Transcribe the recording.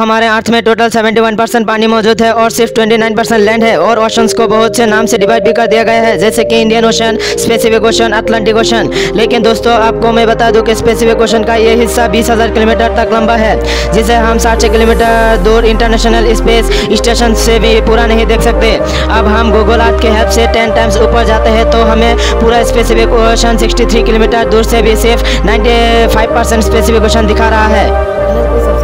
हमारे अर्थ में टोटल 71% पानी मौजूद है और सिर्फ 29% लैंड है। और ओशंस को बहुत से नाम से डिवाइड भी कर दिया गया है, जैसे कि Indian ocean, specific ocean, Atlantic ocean. लेकिन दोस्तों आपको मैं बता दूं कि स्पेसिफिक ओशन का ये हिस्सा 20,000 किलोमीटर तक लंबा है, जिसे हम 600 किलोमीटर दूर इंटरनेशनल स्पेस स्टेशन से भी पूरा नहीं देख सकते। अब हम गूगल अर्थ के हेल्प से 10 टाइम्स ऊपर जाते हैं तो हमें पूरा स्पेसिफिक ओशन 63 किलोमीटर दूर से भी सिर्फ 95% स्पेसिफिक ओशन दिखा रहा है।